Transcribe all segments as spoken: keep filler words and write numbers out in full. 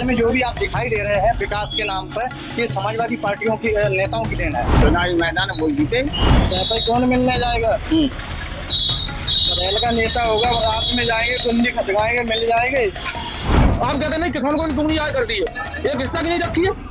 में जो भी आप दिखाई दे रहे हैं विकास के नाम पर, ये समाजवादी पार्टियों की नेताओं की देन है। चुनावी मैदान वो जीते, सैपई कौन मिलने जाएगा? रेल का नेता होगा, रात में जाएंगे, कुंडी खटकाएंगे, मिल जाएंगे। आप कहते नहीं किसान को दुगनी आय कर दी है, ये किस्ता की नहीं रखी है,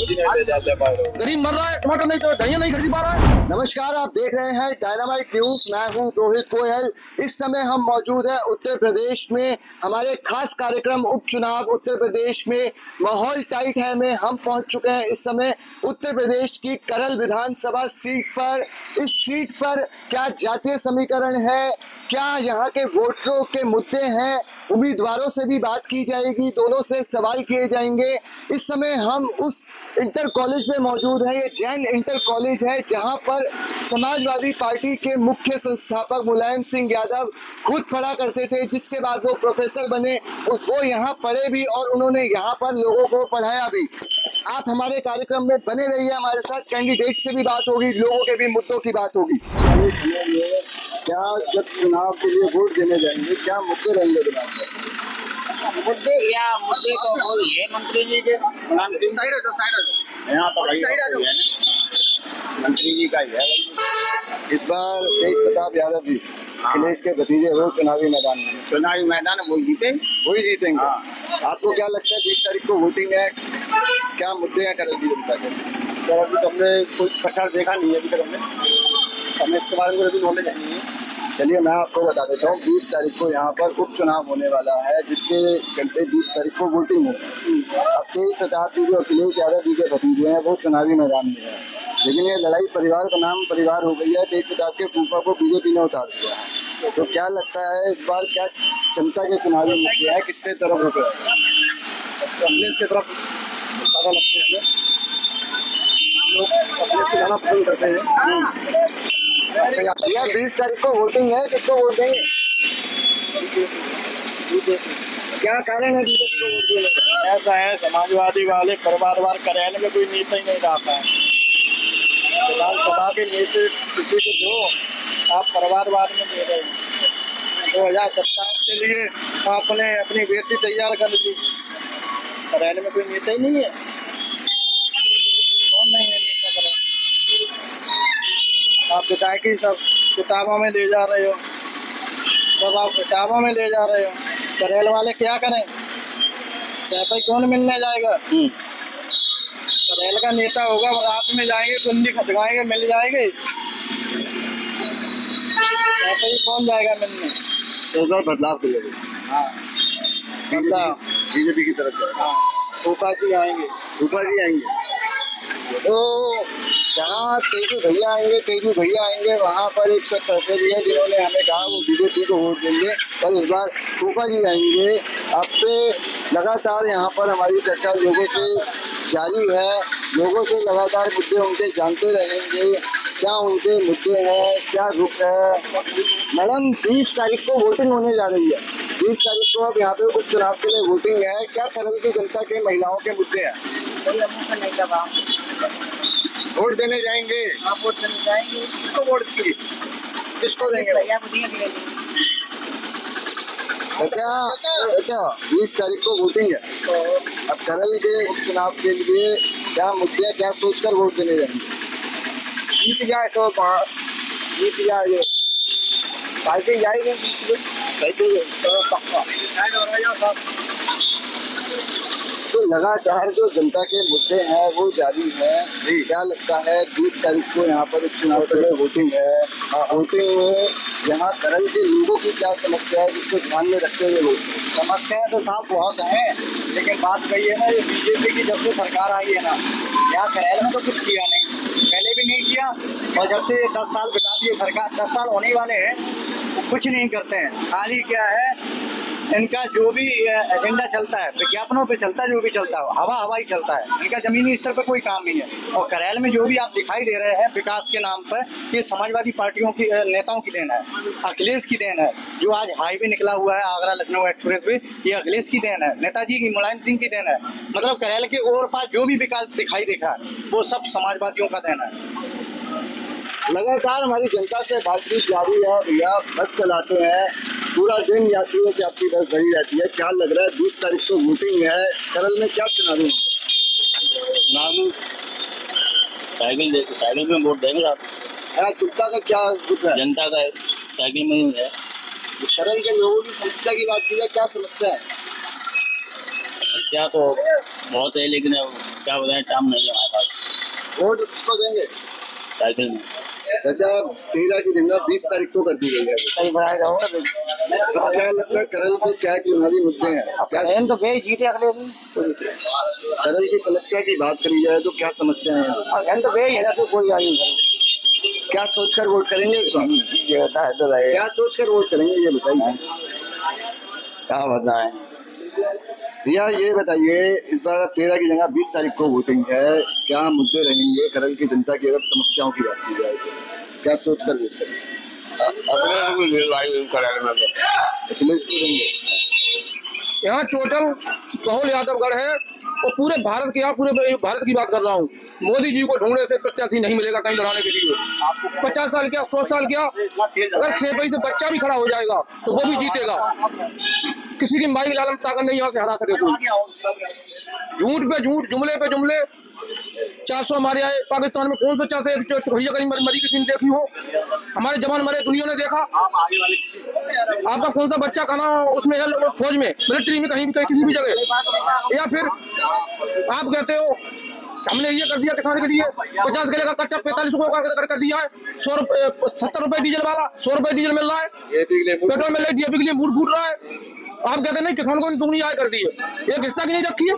गरीब मर रहा है, टमाटर नहीं तो धनिया नहीं खरीद पा रहा है। नमस्कार, आप देख रहे हैं डायनामाइट न्यूज। मैं हूं रोहित गोयल। इस समय हम मौजूद हैं उत्तर प्रदेश में, हमारे खास कार्यक्रम उपचुनाव उत्तर प्रदेश में। माहौल टाइट है में हम पहुंच चुके हैं इस समय उत्तर प्रदेश की करल विधानसभा सीट पर। इस सीट पर क्या जातीय समीकरण है, क्या यहाँ के वोटरों के मुद्दे हैं, उम्मीदवारों से भी बात की जाएगी, दोनों से सवाल किए जाएंगे। इस समय हम उस इंटर कॉलेज में मौजूद हैं। ये जैन इंटर कॉलेज है जहां पर समाजवादी पार्टी के मुख्य संस्थापक मुलायम सिंह यादव खुद पढ़ा करते थे, जिसके बाद वो प्रोफेसर बने। वो यहाँ पढ़े भी और उन्होंने यहाँ पर लोगों को पढ़ाया भी। आप हमारे कार्यक्रम में बने रहिए, हमारे साथ कैंडिडेट से भी बात होगी, लोगों के भी मुद्दों की बात होगी। क्या जब चुनाव के लिए वोट देने जाएंगे, क्या मुद्दे रहेंगे दिमाग में? मुद्दे या मुद्दे तो वो ये मंत्री जी के नाम से साइड आ जाओ, साइड आ जाओ, यहाँ तो भाई साइड आ जाओ। मंत्री जी का ही है। इस बार तेज प्रताप यादव जी अखिलेश के भतीजे वो चुनावी मैदान में, चुनावी मैदान वो जीते, वही जीतेंगे। हाँ। आपको क्या लगता है बीस तारीख को वोटिंग है, क्या मुद्दे हैं करल की जनता के? सर अभी तो हमने कोई प्रचार देखा नहीं है अभी तक, हमने हमें इसके बारे में अभी नॉलेज नहीं है। चलिए मैं आपको बता देता हूँ, बीस तारीख को यहाँ पर उपचुनाव होने वाला है, जिसके चलते बीस तारीख को वोटिंग होगी। अब तेज प्रताप जी जो अखिलेश यादव जी के भतीजे हैं वो चुनावी मैदान में है, लेकिन ये लड़ाई परिवार का नाम परिवार हो गई है। तेज प्रताप के फूफा को बीजेपी ने उतार दिया है। तो क्या लगता है इस बार क्या जनता के चुनावी मुद्दे है, किसके तरफ रुक रहा है? अखिलेश की तरफ ज़्यादा लगते हैं, लोग अखिलेश को जाना पसंद करते हैं। भैया बीस तारीख को वोटिंग है, किसको वोट देंगे? क्या कारण है बीजेपी को वोट देने का? ऐसा है, समाजवादी वाले परिवारवाद करेंगे में कोई नेता ही नहीं रहता है। विधानसभा के नेता किसी को जो आप परिवारवाद में दे रहे हैं। दो हजार सत्ताईस के लिए आपने अपनी बेटी तैयार कर दी, करेंगे में कोई नेता ही नहीं है। कौन नहीं है नेता करेंगे? आप विधायकी सब किताबों में ले जा रहे हो, सब आप किताबों में ले जा रहे हो। करेल वाले क्या करें? सैपई कौन मिलने जाएगा? करेल का नेता होगा, रात में जाएंगे, कुंडी खटकाएंगे, मिल जाएंगे। सैपई कौन जाएगा मिलने? तो बदलाव के लिए हाँ, बदलाव बीजेपी की तरफ जाएगा। हाँ, फूफा जी आएंगे, फूफा जी आएंगे। तो जहाँ तेजू भैया आएंगे तेजू भैया आएंगे वहाँ पर एक शख्स ऐसे भी है जिन्होंने हमें कहा वो बीजेपी को वोट देंगे, पर इस बार फूफा जी आएंगे। आपसे लगातार यहाँ पर हमारी चर्चा लोगों से जारी है, लोगों से लगातार मुद्दे उनके जानते रहेंगे, क्या उनके मुद्दे हैं, क्या रुख है। मैडम बीस तारीख को वोटिंग होने जा रही है, बीस तारीख को अब यहाँ पे उपचुनाव के लिए वोटिंग है। क्या करल की जनता के महिलाओं के मुद्दे हैं? वोट देने जाएंगे? आप वोट देने जाएंगे, किसको वोट देंगे? किसको देंगे? अच्छा अच्छा बीस तारीख को वोटिंग है, तो अब करल के उपचुनाव के लिए क्या मुद्दे हैं, क्या सोचकर वोट देने जाएंगे? जीत जाए तो जीत जाए, पार्टी जाएगी तो पक्का। तो लगातार जो जनता के मुद्दे हैं वो जारी है। क्या लगता है बीस तारीख को यहाँ पर उपचुनाव के लिए वोटिंग है, वोटिंग में यहाँ करल के लोगों की क्या समस्या है जिसको ध्यान में रखते हुए वोट? समस्याएं तो साफ बहुत हैं, लेकिन बात कही है ना, ये बीजेपी की जब से सरकार आई है ना, यहाँ करेल में तो कुछ किया नहीं, पहले भी नहीं किया, और जब से दस साल बिता दिए सरकार, दस साल होने वाले हैं, वो कुछ नहीं करते हैं। खाली क्या है, इनका जो भी एजेंडा चलता है विज्ञापनों पे चलता है, जो भी चलता है हवा हवा ही चलता है, इनका जमीनी स्तर पर कोई काम नहीं है। और करेल में जो भी आप दिखाई दे रहे हैं विकास के नाम पर, ये समाजवादी पार्टियों की नेताओं की देन है, अखिलेश की देन है। जो आज हाईवे निकला हुआ है आगरा लखनऊ एक्सप्रेस वे, ये अखिलेश की देन है, नेताजी की, मुलायम सिंह की देन है। मतलब करेल के ओर पास जो भी विकास दिखाई देखा वो सब समाजवादियों का देन है। लगातार हमारी जनता से बातचीत जारी है। भैया बस चलाते हैं, पूरा दिन यात्रियों की आपकी बस भरी रहती है। क्या लग रहा है बीस तारीख को वोटिंग है, करल में क्या चुनावी नाम साइकिल दे साइकिल में वोट देंगे आप। है? जनता का क्या दुख है? जनता का साइकिल में ही है। करल के लोगों की समस्या की बात की है, क्या समस्या है? क्या तो बहुत है, लेकिन अब क्या बताएं, टाइम नहीं है हमारे पास। वोट किसको देंगे? साइकिल में अच्छा, तेरह की जगह बीस तारीख को कर दी गई है। कहीं बढ़ाया जाओगे अब क्या लगता है करल के क्या चुनावी मुद्दे हैं? क्या तो वे जीते अगले दिन करल की समस्या की बात करी जाए तो क्या समस्या है? तो वे है तो कोई आई क्या सोचकर वोट करेंगे इस बार? ये होता है तो भाई क्या सोचकर वोट करेंगे ये बताइए। क्या बताएं। भैया ये बताइए, इस बार तेरह की जगह बीस तारीख को वोटिंग है, क्या मुद्दे रहेंगे करल की जनता की अगर समस्याओं की बात की जाए तो क्या सोचकर वोट करेंगे? यहाँ टोटल बहुल यादवगढ़ है और पूरे भारत के यहाँ पूरे भारत की बात कर रहा हूँ। मोदी जी को ढूंढने से प्रत्याशी नहीं मिलेगा कहीं बढ़ाने के लिए। पचास साल क्या सौ साल क्या, अगर छह बजे से बच्चा भी खड़ा हो जाएगा तो वो भी जीतेगा। किसी की माई लालम ताकत नहीं यहाँ से हरा सके कोई। झूठ पे झूठ, जुमले पे जुमले। चार सौ हमारे आए पाकिस्तान में, कौन सा चार सौ भैया कहीं मरी किसी ने देखी हो? हमारे जवान मरे, दुनिया ने देखा। आपका कौन सा बच्चा खाना उसमें है, फौज में, मिलिट्री में, कहीं भी किसी भी जगह? या फिर आप कहते हो हमने ये कर दिया किसान के लिए, पचास किलो का कट्टा पैंतालीस रुपए का कर, कर दिया है, सौ रुपए सत्तर रुपए डीजल वाला, सौ रुपए डीजल मिल रहा है, पेट्रोल मिल रहा है, मूड फूट रहा है। आप कहते नहीं किसान को दुगनी आय कर दी है, एक हिस्सा की नहीं रखी है।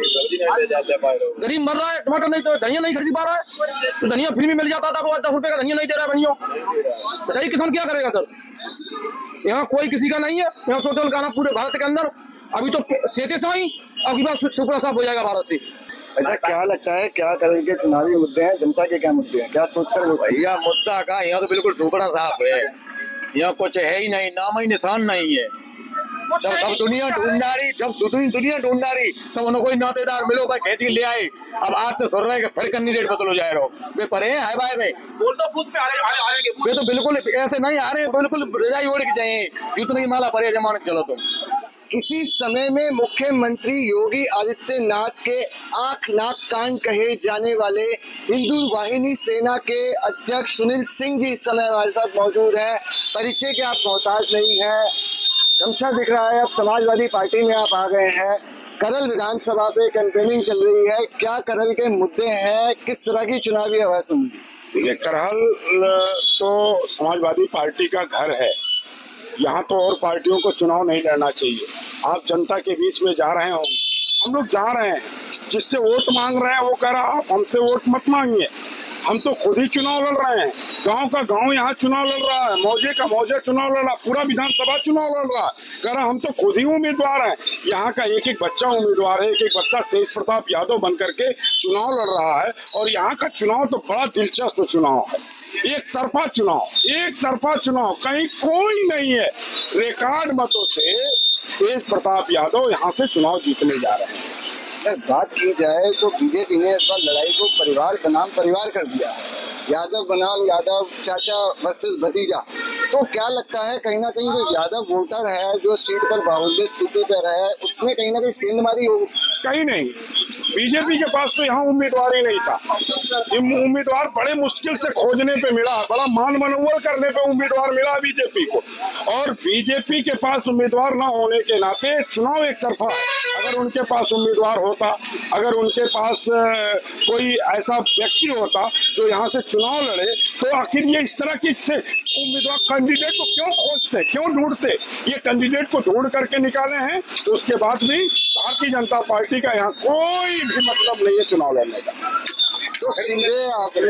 गरीब मर रहा है, टमाटर नहीं तो धनिया नहीं खरीद पा रहा है, तो धनिया फ्री में मिल जाता था, वो दस रुपए का धनिया नहीं दे रहा है बनियों। बताइए किसान क्या करेगा सर? यहाँ कोई किसी का नहीं है, यहाँ टोटल गाना पूरे भारत के अंदर। अभी तो सेते साई, अब की बात सुपड़ा साफ हो जाएगा भारत से। अच्छा, क्या लगता है क्या करल के चुनावी मुद्दे हैं, जनता के क्या मुद्दे हैं, क्या सोचकर वो? भैया मुद्दा का यहाँ तो बिल्कुल सुपड़ा साफ है, यहाँ कुछ है ही नहीं, नाम ही निशान नहीं है। जब सब दुनिया ढूंढना रही, जब दुनिया ढूंढना रही तब उन्हें कोई नातेदार मिलो भाई खेच के ले आए। अब आज तो सुन रहे हैं फिर कैंडिडेट बदलो जा रहे हो, वे परे है भाई भाई बोल तो बूथ पे आ रहे आ रहे वे तो बिल्कुल ऐसे नहीं आ रहे, बिल्कुल रजाई ओढ़ के चाहिए, जितने माला परे जमाने चलो तुम। किसी समय में मुख्यमंत्री योगी आदित्यनाथ के आंख नाक कान कहे जाने वाले हिंदू वाहिनी सेना के अध्यक्ष सुनील सिंह जी इस समय हमारे साथ मौजूद हैं। परिचय के आप मोहताज नहीं है, गमछा दिख रहा है, अब समाजवादी पार्टी में आप आ गए हैं। करल विधानसभा पे कैंपेनिंग चल रही है, क्या करल के मुद्दे हैं, किस तरह की चुनावी हवा सुन? ये करहल तो समाजवादी पार्टी का घर है, यहाँ तो और पार्टियों को चुनाव नहीं लड़ना चाहिए। आप जनता के बीच में जा रहे हो, हम लोग जा रहे हैं, जिससे वोट मांग रहे हैं वो कह रहा आप हमसे वोट मत मांगिए, हम तो खुद ही चुनाव लड़ रहे हैं। गांव का गांव यहाँ चुनाव लड़ रहा है, मौजे का मौजा चुनाव लड़ रहा है, पूरा विधानसभा चुनाव लड़ रहा है, कह रहा हम तो खुद ही उम्मीदवार हैं। यहाँ का एक एक बच्चा उम्मीदवार है, एक एक बच्चा तेज प्रताप यादव बन करके चुनाव लड़ रहा है। और यहाँ का चुनाव तो बड़ा दिलचस्प चुनाव है, एक तरफा चुनाव, एक तरफा चुनाव, कहीं कोई नहीं है। रिकॉर्ड मतों से तेज प्रताप यादव यहाँ से चुनाव जीतने जा रहे हैं। अगर बात की जाए तो बीजेपी ने इस बार लड़ाई को परिवार बनाम परिवार कर दिया है, यादव बनाम यादव, चाचा वर्सेस भतीजा। तो क्या लगता है कहीं ना कहीं जो यादव वोटर है जो सीट पर बाहुल्य स्थिति पर है उसमें कहीं ना कहीं सेंधमारी हो? कहीं नहीं, बीजेपी के पास तो यहाँ उम्मीदवार ही नहीं था। उम्मीदवार बड़े मुश्किल से खोजने पे मिला, बड़ा मान मनोवर करने पे उम्मीदवार मिला बीजेपी को। और बीजेपी के पास उम्मीदवार ना होने के नाते चुनाव एक तरफा। अगर उनके पास उम्मीदवार होता, अगर उनके पास कोई ऐसा व्यक्ति होता जो यहाँ से चुनाव लड़े, तो आखिर ये इस तरह की से उम्मीदवार कैंडिडेट को क्यों खोजते, क्यों ढूंढते? ये कैंडिडेट को ढूंढ करके निकाले हैं, तो उसके बाद भी भारतीय जनता पार्टी का यहाँ कोई भी मतलब नहीं है चुनाव लड़ने का। तो सीधे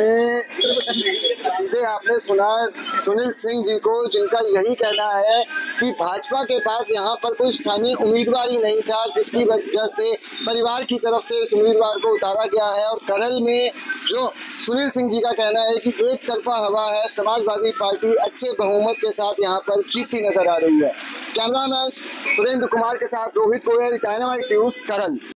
आपने सीधे आपने सुना सुनील सिंह जी को, जिनका यही कहना है कि भाजपा के पास यहाँ पर कोई स्थानीय उम्मीदवार ही नहीं था, जिसकी वजह से परिवार की तरफ से इस उम्मीदवार को उतारा गया है। और करल में जो सुनील सिंह जी का कहना है कि एक तरफा हवा है, समाजवादी पार्टी अच्छे बहुमत के साथ यहाँ पर जीतती नजर आ रही है। कैमरामैन सुरेंद्र कुमार के साथ रोहित गोयल, डायनामाइट न्यूज, करल।